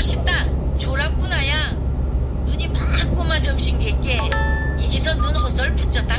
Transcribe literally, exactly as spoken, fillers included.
멋있다. 졸았구나 야. 눈이 막 꼬마 점심 개께 이기선 눈 헛설 붙였다